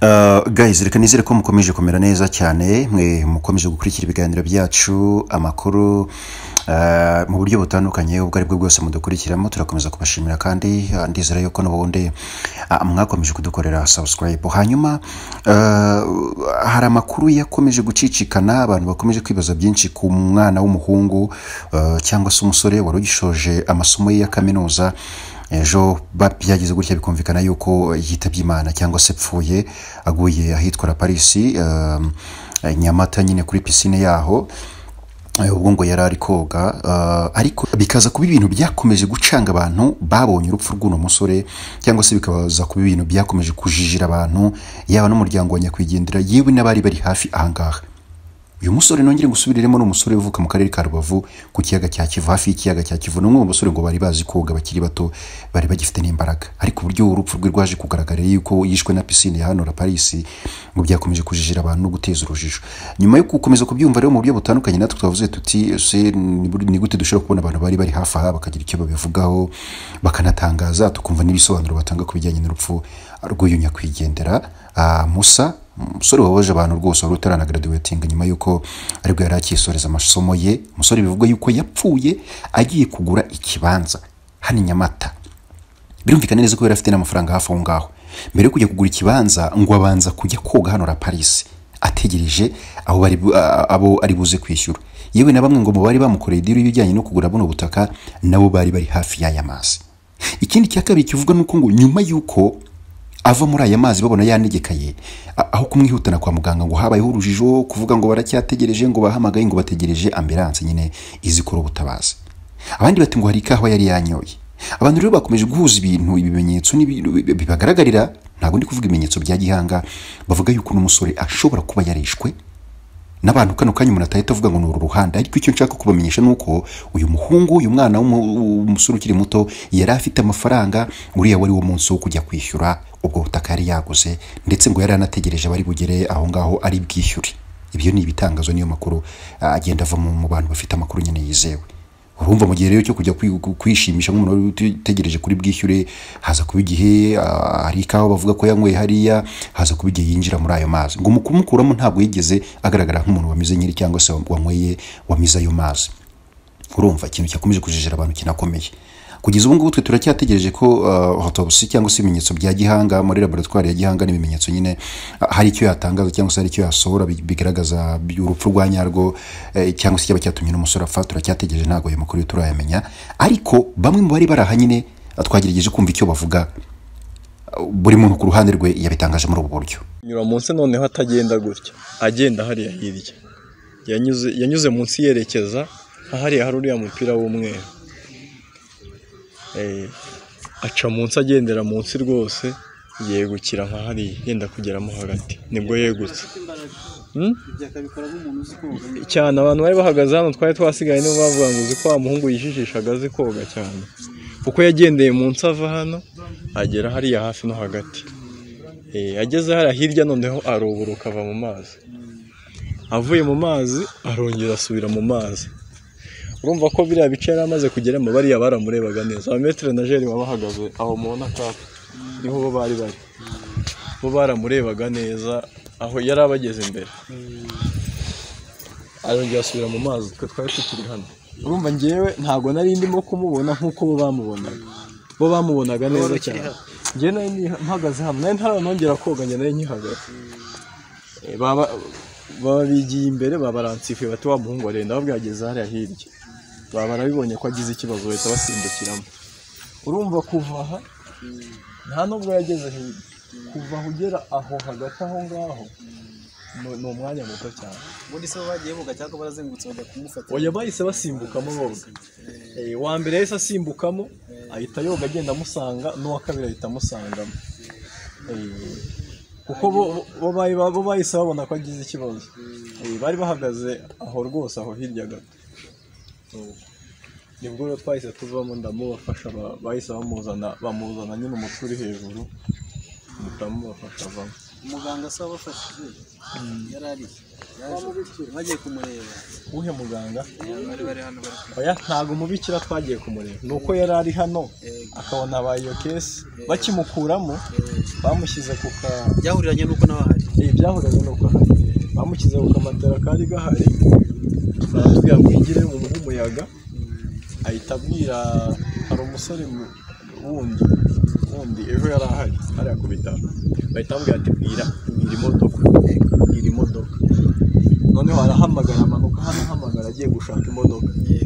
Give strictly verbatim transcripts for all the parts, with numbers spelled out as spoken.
Uh, guys reka nizere ko mukomeje kumera neza cyane mwe mukomeje gukurikira ibiganiro byacu amakuru uh, mu buryo butandukanye ubwo ari bwo bwose mudukurikiramo turakomeza kubashimira kandi uh, ndizera yuko n'ubundi uh, mwakomeje kudukorera subscribe hanyuma uh, hari amakuru yakomeje gucicikana abantu bakomeje kwibaza byinshi ku mwana w'umuhungu uh, cyangwa se umusore warugishoje amasomo ye ya kaminuza ejo byagize gutya bikumvikana yuko yitabye Imana cyangwa se pfuye aguye ahitwa Paris uh, Nyamata nyine kuri piscine yaho ubwo ngo yari ari koga uh, ariko bikaza kuba ibintu byakomeje gucanga abantu babonye urupfu rw'uno musore cyangwa se bikabaza kuba ibintu byakomeje kujijira abantu yaba n'umuryango wa nyakwigendera yewe n'abari bari hafi ahangaha. Uyu musore nongere gusubiriremo no musore uvuka mu karere ka Rubavu ku kiyaga cya Kivu hafi y'ikiyaga cya Kivu n'umwe mu basore ngo bari bazi koga bakiri bato bari bagifite n'imbaraga ariko uburyo urupfu rwe rwaje kugaragara yuko yishwe na piscine ya hano Paris ngo byakomeje kujijira abantu no guteza urujijo. Nyuma yo gukomeza kubyumva rero mu buryo butandukanye natwe twavuze tuti se ni gute dushobora kubona abantu bari bari hafi aha bakagira icyo babivugaho bakanatangaza tukumva n'ibisobanuro batanga ku bijyanye n'urupfu rw'uyu nyakwigendera uh, Musa umusore wabaje abantu rwose wari utarana graduating nyuma yuko aribwo yari akisoreza amasomo ye. Umusore bivugwa yuko yapfuye agiye kugura ikibanza hani Nyamata. Birumvikana neza ko yari afite n'amafaranga hafi aho ngaho mbere yo kujya kugura ikibanza ngo abanza kujya koga hano Paris ategereje abo bari abo ari buze kwishyura. Yewe na bamwe ngo mu bari bamukoreye diri y'ibijyanye no kugura buno butaka nabo bari bari hafi y'aya mazi. Ikindi cyakabiri kivuga nuko ngo nyuma yuko ava muri aya mazi babona yanegekaye aho kumwihutana kwa muganga ngo habaye urujijo kuvuga ngo baracyategereje ngo bahamagaye ngo bategereje ambulance nyine izikora ubutabazi. Abandi bati ngo hari kaho yari yanyoye. Abantu rero bakomeje guhuza ibintu ibimenyetso bibagaragarira ntago ndi kuvuga ibimenyetso bya gihanga bavuga yuko n'umusore ashobora kuba yarishwe n'abantu kano kanya umuntu atahita avuga ngo ni uruhanda ariko icyo nshaka kubamenyesha nuko uyu muhungu uyu mwana w'umusore ukiri muto yari afite amafaranga uriya wari wo munsi wo kujya kwishyura ubwo butaka yari yaguze ndetse ngo yari anategereje bari bugere aho ngaho ari bwishyure. Ibyo ni ibitangazo niyo makuru agenda ava mu bantu bafite amakuru nyine yizewe. Urumva mu gihe rero cyo kujya kwishimisha nk'umuntu utegereje kuri bwishyure haza kuba igihe ari kaho bavuga ko yanyweye hariya haza kuba igihe yinjira muri ayo mazi ngo mukumukuramo ntabwo yigeze agaragara nk'umuntu wamize nyiri cyangwa se wanyweye wamize ayo mazi. Urumva ikintu cyakomeje kujijira abantu kinakomeye. Kugeza ubu ngubu twe turacyategereje ko uh, autopsy cyangwa se ibimenyetso bya gihanga muri laboratoire ya gihanga n'ibimenyetso nyine uh, hari icyo yatangaza cyangwa se hari icyo yasohora bigaragaza urupfu rwa nyarwo eh, cyangwa se cyaba cyatumye n'umusore apfa. Turacyategereje ntago ayo makuru turayamenya ariko bamwe mu bari baraha nyine twagerageje kumva icyo bavuga uh, buri muntu ku ruhande rwe yabitangaje muri ubu buryo. Nyura munsi noneho atagenda gutya agenda hariya hirya yanyuze yanyuze munsi yerekeza hariya hari uriya mupira w'umweru eh aca munsi agendera munsi rwose yegukira nka hari yenda kugeramo hagati nibwo yegutse hmm? Cyane abantu bari bahagaze hano twari twasigaye nibo bavuga ngo uzi ko wa muhungu yijijishaga azi koga cyane kuko yagendeye munsi ava hano agera hariya hafi no hagati eh ageze hariya hirya noneho aruburuka ava mu mazi avuye mu mazi arongera asubira mu mazi. Urumva ko biriya bice yari amaze kugeramo bariya baramurebaga neza abametre nageri babahagaze aho mubona ka niho bo bari bari bo baramurebaga neza aho yari abageze imbere arongera asubira mu mazi twe twari tukiri hano. Urumva ngewe ntago nari ndimo kumubona nkuko bo bamubonaga bo bamubonaga neza cyane ngewe nari mpagaze hano nari ntaranongera koga nge nari nkihagaze baba babigiye imbere babaransifuye bati wa muhungu arenda babwageze hariya hirya baba barabibonye ko agize ikibazo bahita basimbukiramo. Urumva kuva aha nta nubwo yageze hirya kuva aho ugera aho hagati aho ngaho ni umwanya muto cyane. Ubundi se bagiye boga cyangwa barazengutse bajya kumufata oya bahise basimbukamo boga eh wa mbere yahise asimbukamo ahita yoga agenda amusanga n'uwa kabiri ahita amusangamo eh kuko bo bayi bo bahise babona ko agize ikibazo eh bari bahagaze aho rwose aho hirya gato nibwo rero twahise tuvamo ndamubafasha bahise bamuzana bamuzana nyine umutwe uri hejuru ndamubafasha avamo. umuganga se wabafashije yari ari bagiye kumureba uhe muganga bari bari hano bari oya ntago umubikira twagiye kumureba nuko yari ari hano akabona abaye iyo kesi bakimukuramo bamushyize ku ka byahuriranye nuko nawe hari eh byahuriranye nuko hari bamushyize ku kamatera kari gahari baratubwira ngo yigire mu umuyaga ahita abwira hari umusore wundi wundi ejo yari ahari hariya ku bitaro bahita bamubwira ati bwira bwira imodoka bwira imodoka noneho arahamagara amanuka hano ahamagara agiye gushaka imodoka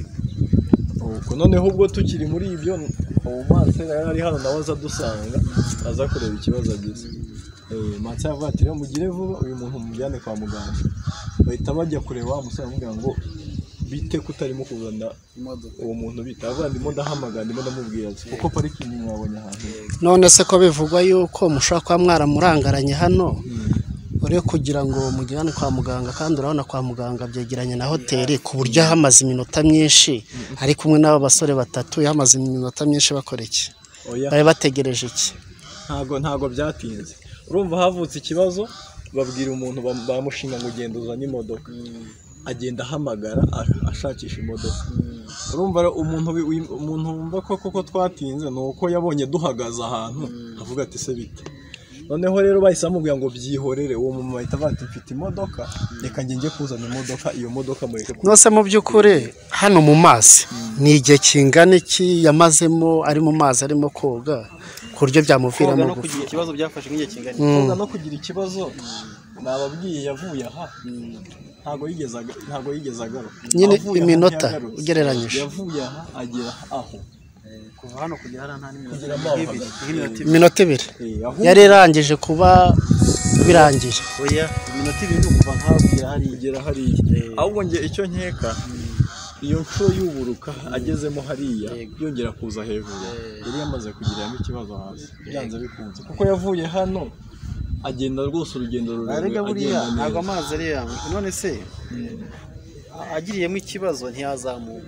uko noneho ubwo tukiri muri ibyo uwo mansera yari ari hano nawe aza dusanga aza kureba ikibazo agize eh mansera yavuga ati rero mugire vuba uyu muntu mujyane kwa muganga bahita bajya kureba wa musore amubwira ngo bite kutarimo kuzana imodoka uwo muntu bita avuga ndimo ndahamagara ndimo ndamubwira kuko parikingi mwabonye ahantu none se ko bivugwa yuko mushaka kwa mwaramurangaranye hano uri kugira ngo mujyane kwa muganga kandi urabona kwa muganga byegeranye na hoteli ku buryo hamaze iminota myinshi ari kumwe n'abo basore batatu yamaze iminota myinshi bakora iki bari bategereje iki ntago ntago byatinze urumva havutse ikibazo babwira umuntu bamushinga ngo ugenda uzanye imodoka agenda ahamagara ashakisha imodoka urumva umuntu umuntu wumva ko koko twatinze nuko yabonye duhagaze ahantu avuga ati se bite noneho rero bahise bamubwira ngo byihorere uwo mama ahita avuga ati mfite imodoka reka njye njye kuzana imodoka iyo modoka mureke nose mu by'ukuri hano mu mazi ni igihe kingana iki yamazemo ari mu mazi arimo koga ku buryo byamuviramo no kugira ikibazo byafashe nk'igihe kingana koga no kugira ikibazo nababwiye yavuye aha ntago yigezaga ntago yigezaga nyine iminota ugereranyije yavuye aha agera aho kuva hano kugera hano nta n'iminota iminota ibiri yari irangije kuba birangiye oya iminota ibiri kuva nkaho kugera hari igera hari ahubwo nge icyo nkeka iyo nshuro y'uburuka agezemo hariya yongera kuza hejuru yari yamaze kugiramo ikibazo hasi byanze bikunze kuko yavuye hano agenda rwose urugendo rurerure buriya ntabwo amazi ari yamwe none se agiriyemo ikibazo ntiyazamuka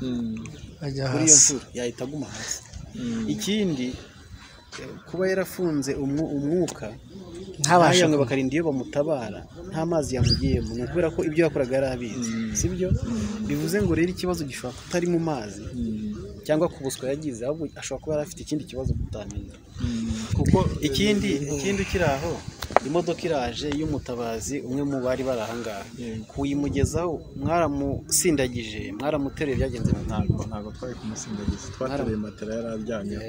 kuri iyo nshuro yahita aguma hasi ikindi kuba yarafunze umwuka ntabasha bakarinda iyo bamutabara nta mazi yamugiyemo ni ukubera ko ibyo yakoraga yari abizi sibyo bivuze ngo rero ikibazo gishobora kutari mu mazi cyangwa ku buswa yagize ahubwo ashobora kuba yari afite ikindi kibazo kutamenya kuko ikindi ikindi ukiri aho imodoka iraje y'umutabazi umwe mu bari bari ahangaha kuyimugezaho mwaramusindagije mwaramutereye byagenze ntabwo ntabwo twari kumusindagiza twatereye matera yari aryamye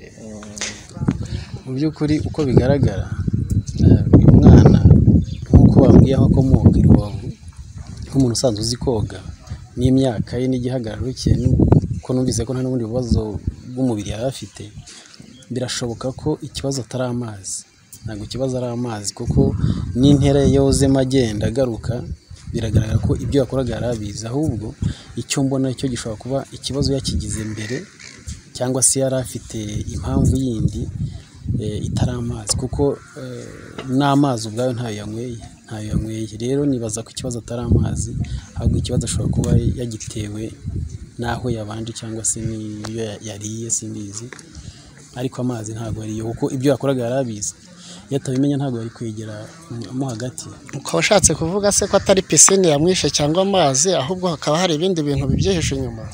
mu by'ukuri uko bigaragara uyu mwana nk'uko bambwiye aho akomoka i Rubavu nk'umuntu usanzwe uzi koga n'imyaka ye n'igihagararo cye ko numvise ko nta n'ubundi bibazo bw'umubiri yari afite birashoboka ko ikibazo atari amazi ntabwo ikibazo ari amazi kuko n'intera yozemo agenda agaruka biragaragara ko ibyo yakoraga yari abizi ahubwo icyo mbona cyo gishobora kuba ikibazo yakigize mbere cyangwa se yari afite impamvu yindi itari amazi kuko n'amazi ubwayo ntayo yanyweye ntayo yanyweye rero nibaza ko ikibazo atari amazi ahubwo ikibazo ashobora kuba yagitewe n'aho yabanje cyangwa se n'iyo yariye simbizi ariko amazi ntabwo ariyo kuko ibyo yakoraga yari abizi iyo atabimenya ntabwo yari kwegera mo hagati ukaba washatse kuvuga se ko atari pisine yamwishe cyangwa amazi ahubwo hakaba hari ibindi bintu bibyihishe inyuma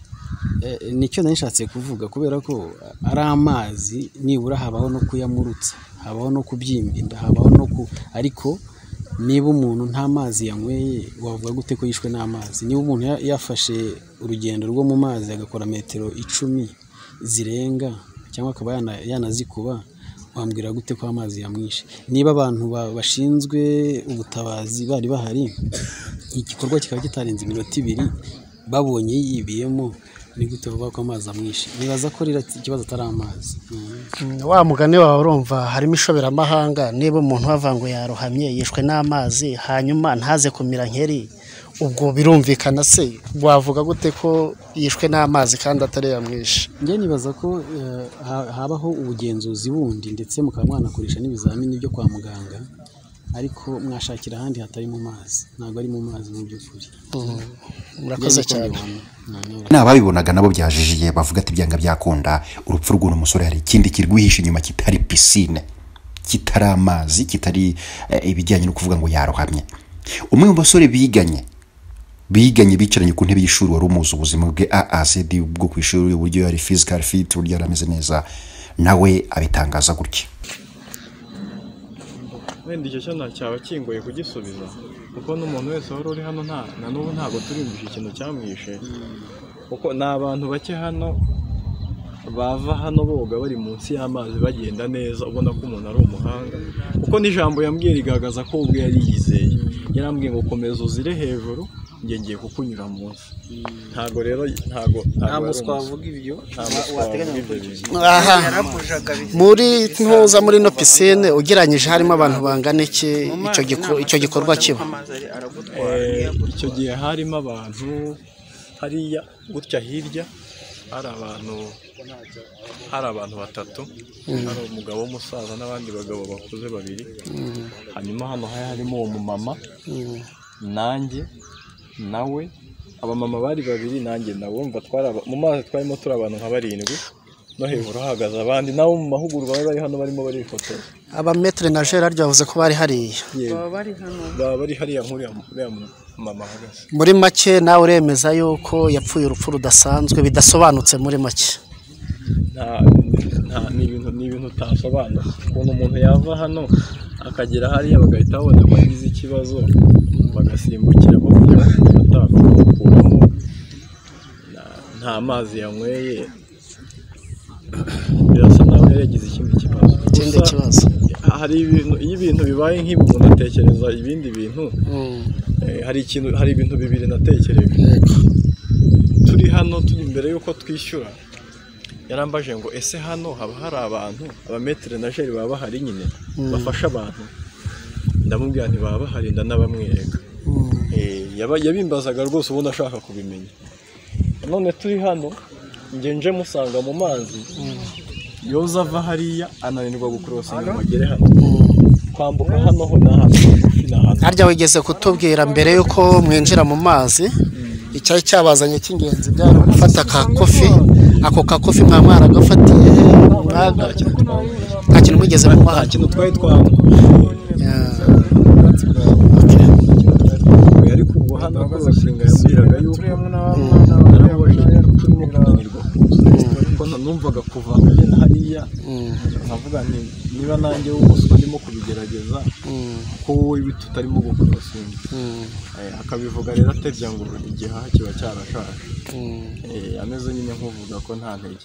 nicyo nishatse kuvuga kubera ko ari amazi nibura habaho no kuyamurutsa habaho no kubyimbinda habaho no ku ariko niba umuntu nta mazi yanyweye wavuga gute ko yishwe n'amazi niba umuntu yafashe urugendo rwo mu mazi agakora metero icumi zirenga cyangwa akaba yanazikuba wambwira gute ko amazi yamwishe niba abantu bashinzwe ubutabazi bari bahari igikorwa kikaba kitarenze iminota ibiri babonye yibiyemo ni gute bavuga ko amazi amwishe nibaza ko rero ikibazo atari amazi wa mugani wawe urumva harimo ishoberamahanga niba umuntu bava ngo yarohamye yishwe n'amazi hanyuma ntaze kumira nkeri ubwo birumvikana se wavuga gute ko yishwe n'amazi kandi atari yamwishe njye nibaza ko habaho ubugenzuzi bundi ndetse mukaba mwanakoresha n'ibizamini byo kwa muganga ariko mwashakira ahandi hatari mu mazi ntabwo ari mu mazi mu by'ukuri murakoze cyane n'ababibonaga nabo byajijiye bavuga ati byanga byakunda urupfu rw'uno musore hari ikindi kirwihishe inyuma kitari pisine kitari amazi kitari eh, ibijyanye no kuvuga ngo yarohamye. Umwe mu basore biganye biganye bicaranye ku ntebe y'ishuri wari umuzi ubuzima bwe A A C D bwo ku ishuri uburyo yari physical fit uburyo yarameze neza nawe abitangaza gutya. wenda icyo cyo ntacyaba kingoye kugisubiza kuko n'umuntu wese wari uri hano nta na n'ubu ntabwo turiyumvisha ikintu cyamwishe kuko ni abantu bake hano bava hano boga bari munsi y'amazi bagenda neza ubona ko umuntu ari umuhanga kuko n'ijambo yambwiye rigaragaza ko ubwe yari yizeye yarambwiye ngo komeza uzire hejuru njye ngiye kukunyura munsi ntago rero ntago ntabwo twavuga ibyo wateganya aha muri ntuza muri no piscine ugeranyije harimo abantu bangana iki icyo icyo gikorwa kiba icyo gihe harimo abantu hariya gutya hirya hari abantu hari abantu batatu hari umugabo w'umusaza n'abandi bagabo bakuze babiri hanyuma hano harimo uwo mumama nanjye nawe abamama bari babiri nanjye nawe umva twara mu mazi twarimo turi abantu nka barindwi no hejuru hahagaze abandi nabo mu mahugurwa bari hano barimo barifotora. Aba maître na Gerard yavuze ko bari hariya baba bari hano baba bari hariya nkuriya mama hagaze. Muri make nawe uremeza yuko yapfuye urupfu rudasanzwe bidasobanutse muri make nta nta ni ibintu ni ibintu utasobanura ukuntu umuntu yava hano akagera hariya bagahita babona ko agize ikibazo bagasimbukira mu buryo batakuramo nta mazi yanyweye birasa naho yagize ikindi kibazo ikindi kibazo hari ibintu iyo ibintu bibaye nk'ibi umuntu atekereza ibindi bintu hari ikintu hari ibintu bibiri natekereje turi hano turi imbere yuko twishyura yarambaje ngo ese hano haba hari abantu abametre na Gerard baba bahari nyine bafasha abantu ndamubwira nti baba bahari ndanabamwereka eh yabimbazaga rwose ubundi ashaka kubimenya none turi hano nge nje musanga mu mazi yoza ava hariya ananirwa gucrossinga magere hano kwambuka hano ho na hano harya wigeze kutubwira mbere yuko mwinjira mu mazi icyayi cyabazanye cy'ingenzi byari gufata ka kofi ako ka kofi mwa mwara gafatiye mwaga nta kintu mwigeze mu mazi kintu twari twamwe yari kubo hano crossinga yambiraga yuko numvaga kuva ngena hariya nkavuga nti niba nanjye w'umuswa ndimo kubigerageza ko wowe bitu utarimo gucrossinga akabivuga rero aterya ngo igihaha kiba cyarashaje ameze nyine nkuvuga ko nta ntege.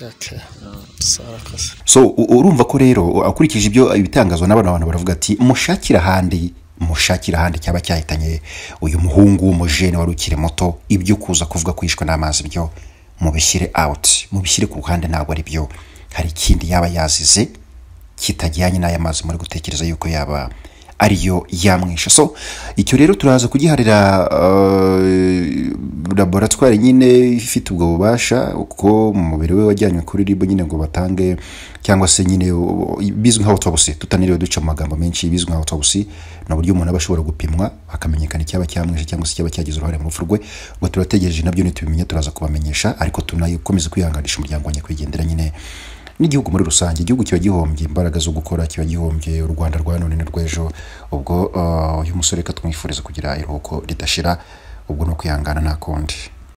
So urumva ko rero akurikije ibyo ibitangazwa n'abana abantu baravuga ati mushakira handi mushakira handi cyaba cyahitanye uyu muhungu w'umujene wari ukiri muto ibyo kuza kuvuga kwishwe n'amazi byo mubishyire out mubishyire ku ruhande ntabwo ari byo hari ikindi yaba yazize kitajyanye n'aya mazi muri gutekereza yuko yaba ariyo yamwisha. So icyo rero turaza kugiharira uh, laboratoire nyine ifite ubwo bubasha uko mu mubiri we wajyanywe kuri ribo nyine ngo batange cyangwa se nyine bizwi nka autopsy tutaniriwe duca mu magambo menshi bizwi nka autopsy na buryo umuntu abashobora gupimwa akamenyekana icyaba cyamwisha cyangwa se cyaba cyagize uruhare mu rupfu rwe ubwo turategereje nabyo nitubimenye turaza kubamenyesha ariko tunayikomeza kwihanganisha umuryango wanye kwigendera nyine n'igihugu muri rusange. Igihugu kiba gihombye imbaraga zo gukora kiba gihombye u Rwanda rwa none n'urwejo ubwo uyu musore ka tumwifuriza kugira iruhuko ridashira ubwo no kwihangana nta kundi.